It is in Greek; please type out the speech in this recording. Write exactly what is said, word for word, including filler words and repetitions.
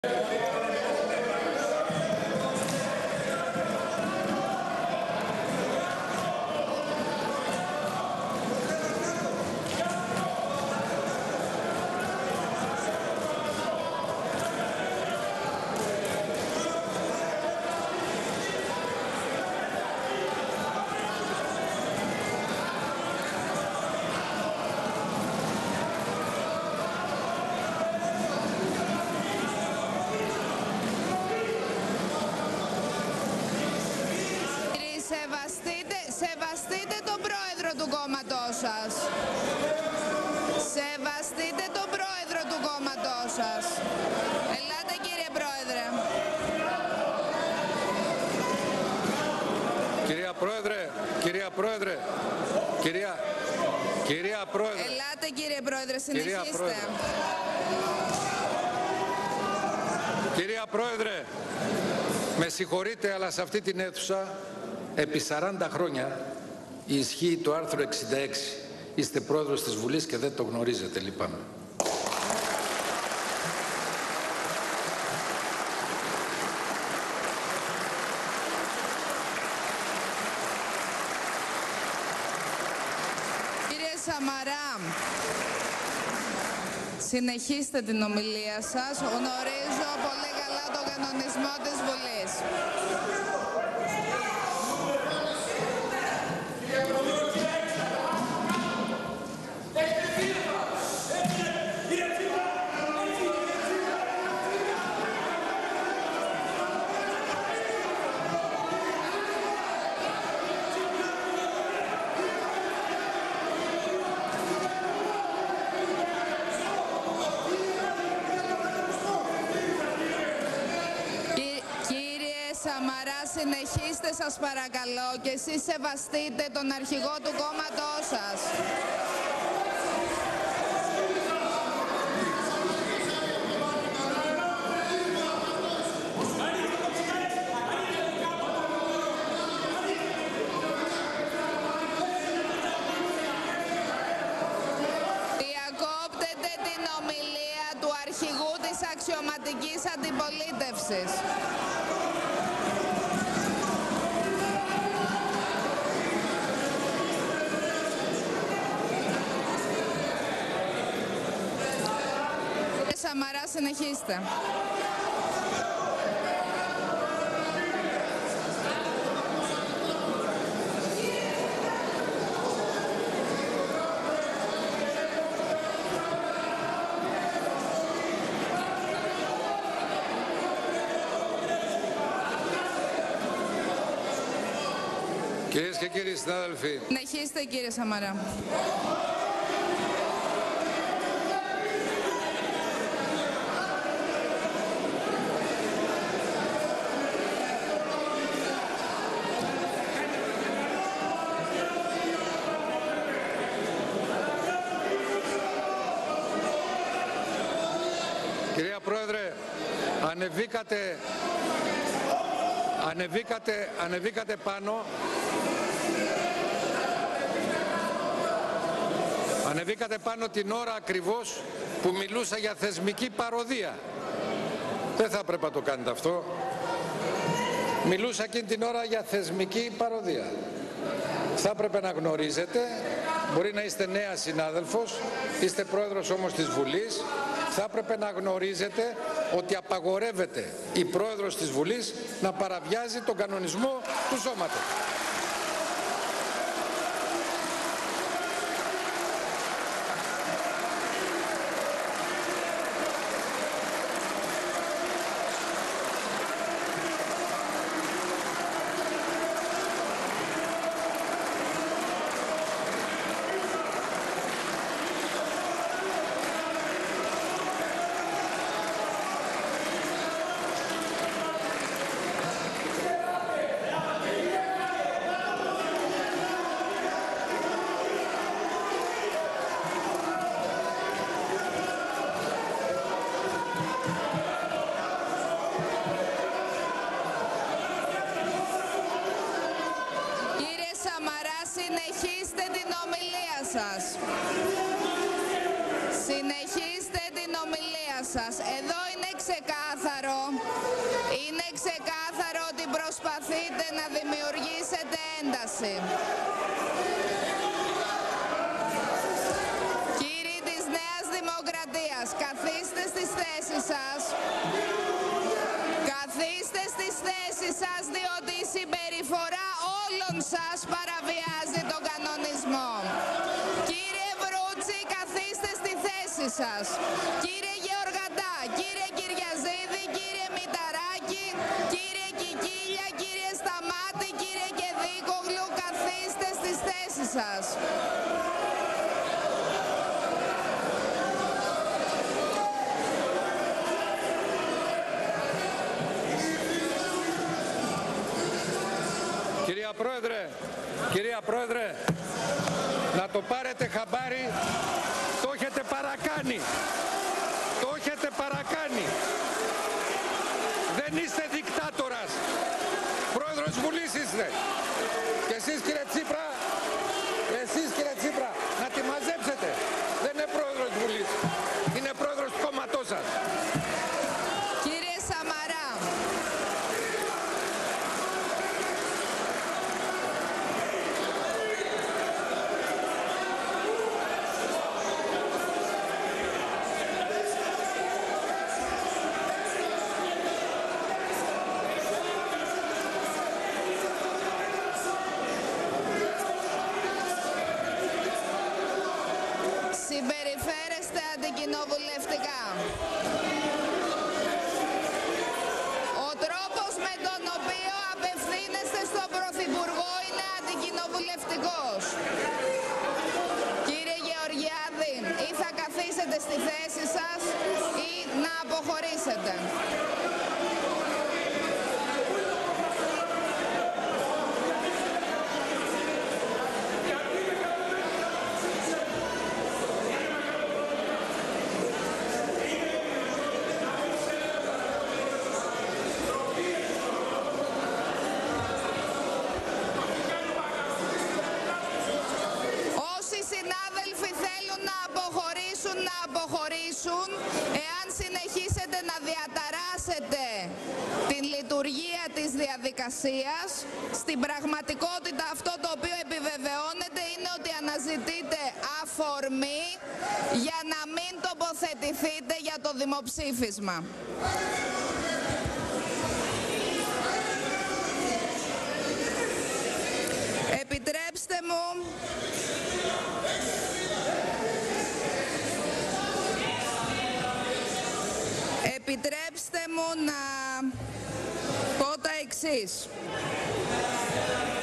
Σεβαστείτε, σεβαστείτε τον πρόεδρο του κόμματός σας. Σεβαστείτε τον πρόεδρο του κόμματός σας. Ελάτε κύριε πρόεδρε. Κυρία Πρόεδρε, κυρία Πρόεδρε, κυρία, κυρία Πρόεδρε. Ελάτε κύριε πρόεδρε, συνεχίστε. Κυρία Πρόεδρε. Κυρία Πρόεδρε, με συγχωρείτε, αλλά σε αυτή την αίθουσα επί σαράντα χρόνια ισχύει το άρθρο εξήντα έξι. Είστε πρόεδρος της Βουλής και δεν το γνωρίζετε, λυπάμαι. Κύριε Σαμαρά, συνεχίστε την ομιλία σας. Γνωρίζω πολύ καλά τον κανονισμό της Βουλής. Σαμαρά, συνεχίστε σας παρακαλώ και εσείς σεβαστείτε τον αρχηγό του κόμματός σας. Διακόπτετε την ομιλία του αρχηγού της αξιωματικής αντιπολίτευσης. Σαμαρά, συνεχίστε. Κυρίες και κύριοι συνάδελφοι, Συνεχίστε κύριε Σαμαρά. Κυρία Πρόεδρε, ανεβήκατε, ανεβήκατε, ανεβήκατε πάνω, ανεβήκατε πάνω την ώρα ακριβώς που μιλούσα για θεσμική παροδία. Δεν θα πρέπει να το κάνετε αυτό. Μιλούσα εκείνη την ώρα για θεσμική παροδία. Θα έπρεπε να γνωρίζετε, μπορεί να είστε νέα συνάδελφος, είστε πρόεδρος όμως της Βουλής, θα έπρεπε να γνωρίζετε ότι απαγορεύεται η πρόεδρος της Βουλής να παραβιάζει τον κανονισμό του σώματος. Συνεχίστε την ομιλία σας. Συνεχίστε την ομιλία σας. Εδώ είναι ξεκάθαρο. προσπαθείτε να δημιουργήσετε ένταση. Κύριοι της Νέας Δημοκρατίας, καθίστε στις θέσεις σας. Καθίστε στις θέσεις σας, διότι η συμπεριφορά όλων σας παραβιάζει τον κανονισμό. Κύριε Βρούτση, καθίστε στη θέση σας. Κύριε Γεωργαντά, κύριε Κυριαζίδη, κύριε Μηταράκη, κύριε Κικίλια, κύριε Σταμάτη, κύριε Κεδίκογλου, καθίστε στις θέσεις σας. Κυρία Πρόεδρε, κυρία Πρόεδρε, να το πάρετε χαμπάρι, το έχετε παρακάνει. Το έχετε παρακάνει. Δεν είστε δικτάτορας. Πρόεδρος Βουλής είστε. Και εσείς κύριε Τσίπρα, εσείς κύριε Τσίπρα, να τη μαζέψετε. Δεν είναι πρόεδρος Βουλής. Είναι πρόεδρος του κόμματός σας. Κύριε Σαμαρά, συμπεριφέρεστε αντικοινοβουλευτικά. Ο τρόπος με τον οποίο απευθύνεστε στον Πρωθυπουργό είναι αντικοινοβουλευτικός. Κύριε Γεωργιάδη, ή θα καθίσετε στη θέση σας ή να αποχωρήσετε. Συνάδελφοι θέλουν να αποχωρήσουν, να αποχωρήσουν. Εάν συνεχίσετε να διαταράσετε την λειτουργία της διαδικασίας, στην πραγματικότητα αυτό το οποίο επιβεβαιώνεται είναι ότι αναζητείτε αφορμή για να μην τοποθετηθείτε για το δημοψήφισμα. Επιτρέψτε μου Επιτρέψτε μου να πω τα εξής.